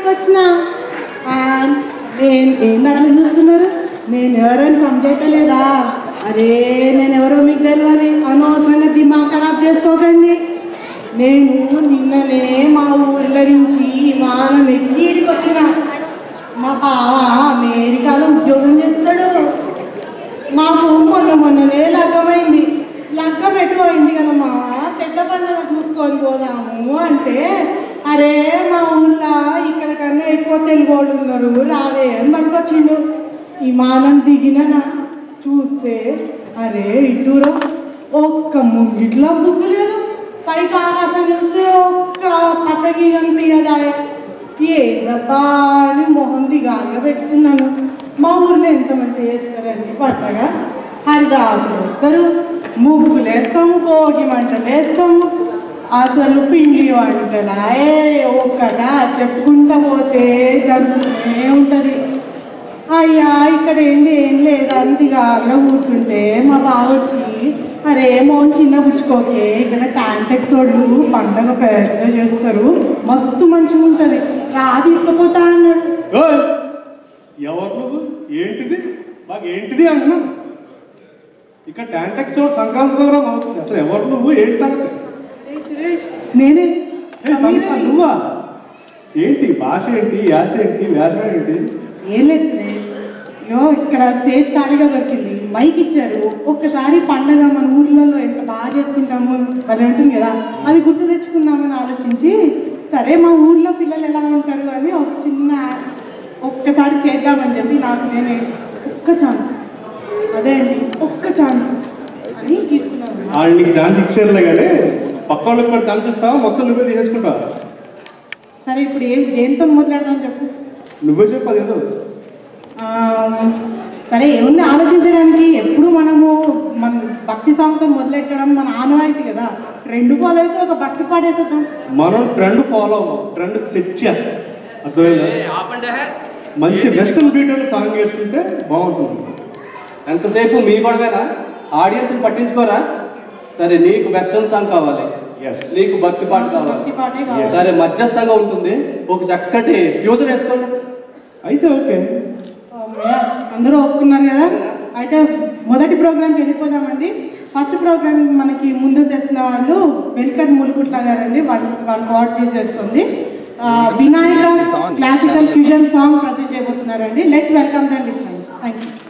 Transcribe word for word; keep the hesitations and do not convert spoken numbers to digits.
ఇంటికి వచ్చిన నేను ఏంటి అట్లా చూస్తున్నారు? నేను ఎవరైనా సంజేయలేదా? అరే నేను ఎవరో మీకు తెలియదు, అనవసరంగా దిమాగ్ ఖరాబ్ చేసుకోకండి. నేను నిన్ననే మా ఊర్ల నుంచి విమానం ఎక్కి ఇంటికి వచ్చిన. మా బావ అమెరికాలో ఉద్యోగం చేస్తాడు. మాకు మొన్న మొన్ననే లగ్గమైంది. లగ్గం ఎటు అయింది కదా మా పెద్ద పండుగ చూసుకొని పోదాము అంటే, అరే మా ఊళ్ళో ఇక్కడ కన్నా ఎక్కువ తెలుగు వాళ్ళు ఉన్నారు, రావే అని పట్టుకొచ్చిండు. విమానం దిగినా చూస్తే అరే ఇటురా ఒక్క ముంగిట్లో బుద్ధి లేదు, పైకి ఆకాశం చూస్తే ఒక్క పతకి కనిపించదాయ. ఏందబ్బా అని మొహం దిగాలిగా పెట్టుకున్నాను. మా ఊర్లో ఎంత మంచిగా చేస్తారండి పండగ. హరిదాసులు వస్తారు, ముగ్గులు వేస్తాము, భోగి మంటలు వేస్తాము. అసలు పిండి వంటలా ఒక్కట చెప్పుకుంటా పోతే గడుపుతూనే ఉంటుంది. అయ్యా ఇక్కడ ఏంది ఏం లేదు అంతిగారులో కూర్చుంటే మా బావ వచ్చి, అరే మోన్ చిన్న పుచ్చుకోకే, ఇక్కడ టాంటెక్స్ వాళ్ళు పండగ పెద్ద చేస్తారు, మస్తు మంచిగా ఉంటుంది, రా తీసుకుపోతా అన్నాడు. ఎవరు నువ్వు? ఏంటిది మాకు ఏంటిది అంటున్నావు? ఇక్కడ టాంటెక్స్ సంక్రాంతి ప్రోగ్రామ్ అవుతుంది. అసలు ఎవరు నువ్వు? ఏంటి సంగతి? నేనే. నువ్వా? ఏంటి భాష ఏంటి, యాస ఏంటి, వ్యాసం ఏంటి? ఏం లేదు సురేష్, యో ఇక్కడ స్టేజ్ ఖాళీగా దొరికింది, మైక్ ఇచ్చారు. ఒక్కసారి పండగ మన ఊర్లలో ఎంత బాగా చేసుకుంటాము అది ఉంటుంది కదా, అది గుర్తు తెచ్చుకుందామని ఆలోచించి, సరే మా ఊర్లో పిల్లలు ఎలా ఉంటారు అని ఒక చిన్న ఒక్కసారి చేద్దామని చెప్పి నాకు నేనే ఒక్క ఛాన్స్, అదే అండి ఒక్క ఛాన్స్ అని తీసుకున్నాను. వాళ్ళు నీకు ఛాన్స్ ఇచ్చారులే కానీ పక్క వాళ్ళకి కూడా ఛాన్స్ ఇస్తావా? మొత్తం నువ్వే తీసుకుంటావా? సరే ఇప్పుడు ఏం దేంతో మొదలెడదాం చెప్పు. నువ్వే చెప్పాలి ఏదో. సరే ఏముంది ఆలోచించడానికి, ఎప్పుడు మనము మన భక్తి సాంగ్తో మొదలెట్టడం మన ఆనవాయితీ కదా, ట్రెండ్ ఫాలో అయితే ఒక భక్తి పాడేసేద్దాం. మనం ట్రెండ్ ఫాలో అవ్వం, ట్రెండ్ సెట్ చేస్తాం. అర్థమైందా? మంచి వెస్టర్న్ బీట్ సాంగ్ వేసుకుంటే బాగుంటుంది. ఎంతసేపు మీ గొడవేనా? ఆడియన్స్ పట్టించుకోరా? సరే నీకు వెస్టర్న్ సాంగ్ కావాలి, నీకు భక్తి పాట కావాలి, సరే మధ్యస్థంగా ఉంటుంది, ఒక చక్కటి ఫ్యూజన్ వేసుకోండి. అయితే ఓకే, అందరూ ఒప్పుకున్నారు కదా. అయితే మొదటి ప్రోగ్రామ్కి వెళ్ళిపోదామండి. ఫస్ట్ ప్రోగ్రామ్ మనకి ముందు తెస్తున్న వాళ్ళు వెంకట్ ములుగుట్ల గారండి, వాళ్ళు వాళ్ళు కోఆర్డినేట్ చేస్తుంది. వినాయక క్లాసికల్ ఫ్యూజన్ సాంగ్ ప్రజెంట్ చేయబోతున్నారండి. Let's welcome them with thank you.